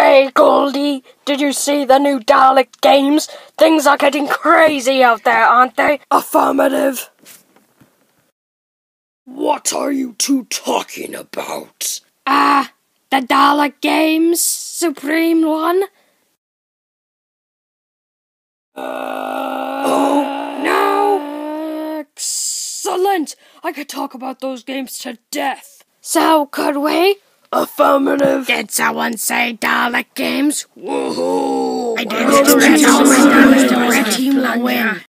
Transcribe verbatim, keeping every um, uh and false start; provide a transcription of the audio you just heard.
Hey Goldie, did you see the new Dalek games? Things are getting crazy out there, aren't they? Affirmative. What are you two talking about? Ah, uh, the Dalek games, Supreme One? Uh, oh, no! Excellent! I could talk about those games to death. So, could we? Affirmative. Did someone say Dalek games? Woohoo! I did. The red team will win.